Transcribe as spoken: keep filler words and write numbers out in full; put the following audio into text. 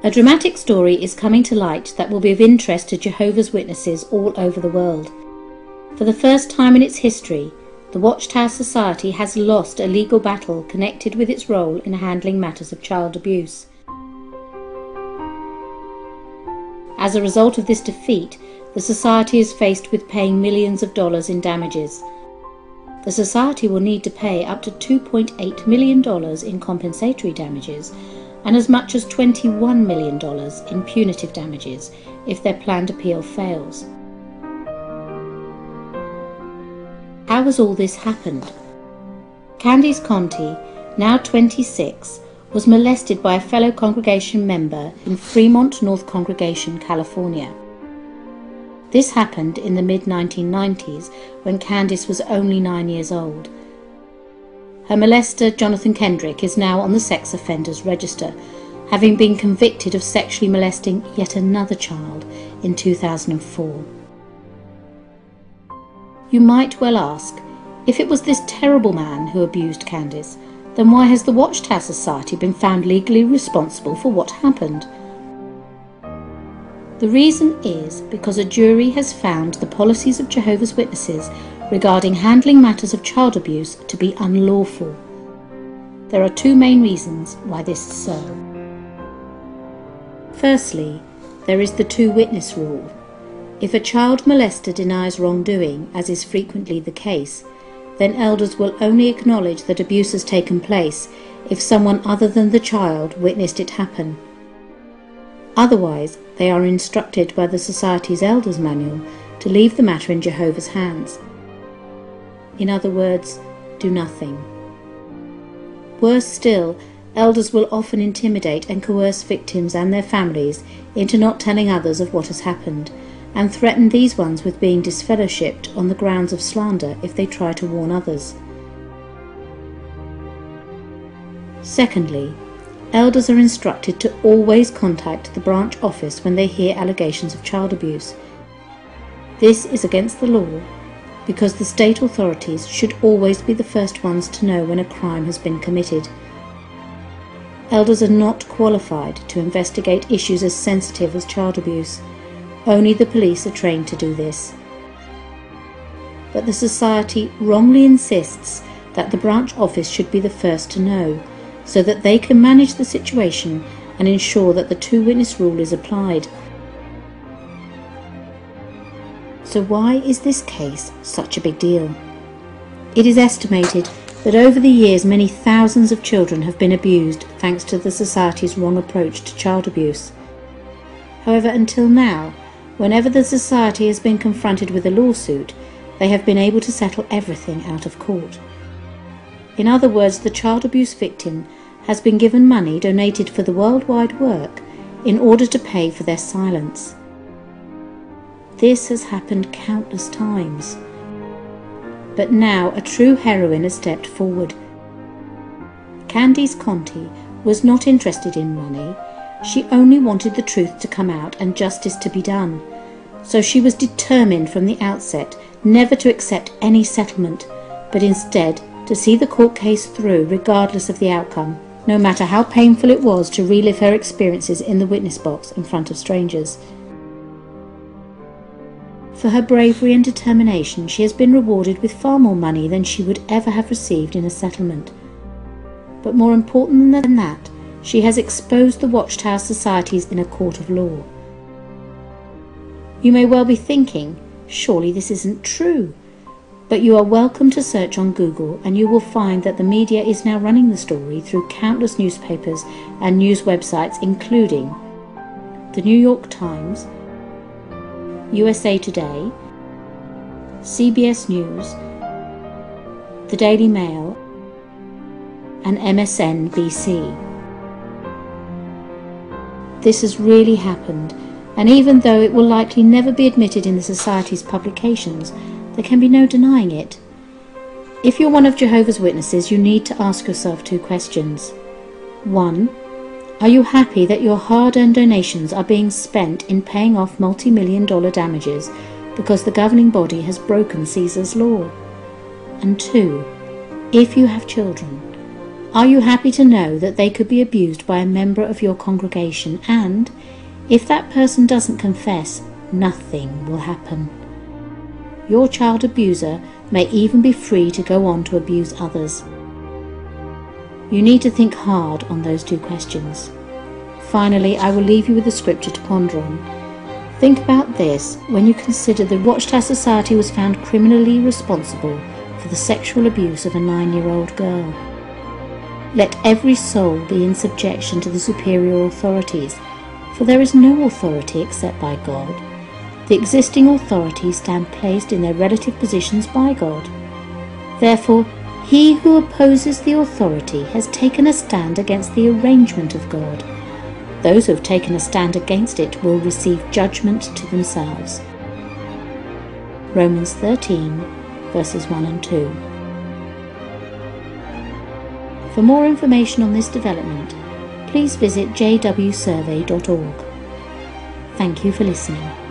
A dramatic story is coming to light that will be of interest to Jehovah's Witnesses all over the world. For the first time in its history, the Watchtower Society has lost a legal battle connected with its role in handling matters of child abuse. As a result of this defeat, the Society is faced with paying millions of dollars in damages. The Society will need to pay up to two point eight million dollars in compensatory damages and as much as twenty-one million dollars in punitive damages if their planned appeal fails. How has all this happened? Candace Conti, now twenty-six, was molested by a fellow congregation member in Fremont, North Congregation, California. This happened in the mid nineteen nineties when Candace was only nine years old. Her molester, Jonathan Kendrick, is now on the sex offenders register, having been convicted of sexually molesting yet another child in two thousand four. You might well ask, if it was this terrible man who abused Candace, then why has the Watchtower Society been found legally responsible for what happened? The reason is because a jury has found the policies of Jehovah's Witnesses regarding handling matters of child abuse to be unlawful. There are two main reasons why this is so. Firstly, there is the two-witness rule. If a child molester denies wrongdoing, as is frequently the case, then elders will only acknowledge that abuse has taken place if someone other than the child witnessed it happen. Otherwise, they are instructed by the Society's Elders Manual to leave the matter in Jehovah's hands. In other words, do nothing. Worse still, elders will often intimidate and coerce victims and their families into not telling others of what has happened, and threaten these ones with being disfellowshipped on the grounds of slander if they try to warn others. Secondly, elders are instructed to always contact the branch office when they hear allegations of child abuse. This is against the law, because the state authorities should always be the first ones to know when a crime has been committed. Elders are not qualified to investigate issues as sensitive as child abuse. Only the police are trained to do this. But the Society wrongly insists that the branch office should be the first to know, so that they can manage the situation and ensure that the two-witness rule is applied. So why is this case such a big deal? It is estimated that over the years many thousands of children have been abused thanks to the Society's wrong approach to child abuse. However, until now, whenever the Society has been confronted with a lawsuit, they have been able to settle everything out of court. In other words, the child abuse victim has been given money donated for the worldwide work in order to pay for their silence. This has happened countless times. But now a true heroine has stepped forward. Candace Conti was not interested in money. She only wanted the truth to come out and justice to be done. So she was determined from the outset never to accept any settlement, but instead to see the court case through regardless of the outcome, no matter how painful it was to relive her experiences in the witness box in front of strangers. For her bravery and determination, she has been rewarded with far more money than she would ever have received in a settlement. But more important than that, she has exposed the Watchtower Societies in a court of law. You may well be thinking, surely this isn't true. But you are welcome to search on Google and you will find that the media is now running the story through countless newspapers and news websites, including the New York Times, U S A Today, C B S News, the Daily Mail, and M S N B C. This has really happened, and even though it will likely never be admitted in the Society's publications, there can be no denying it. If you're one of Jehovah's Witnesses, you need to ask yourself two questions. One, are you happy that your hard-earned donations are being spent in paying off multi-million dollar damages because the governing body has broken Caesar's law? And two, if you have children, Are you happy to know that they could be abused by a member of your congregation and, if that person doesn't confess, nothing will happen? Your child abuser may even be free to go on to abuse others. You need to think hard on those two questions. Finally, I will leave you with a scripture to ponder on. Think about this when you consider the Watchtower Society was found criminally responsible for the sexual abuse of a nine-year-old girl. Let every soul be in subjection to the superior authorities, for there is no authority except by God. The existing authorities stand placed in their relative positions by God. Therefore, he who opposes the authority has taken a stand against the arrangement of God. Those who have taken a stand against it will receive judgment to themselves. Romans thirteen, verses one and two. For more information on this development, please visit j w survey dot org. Thank you for listening.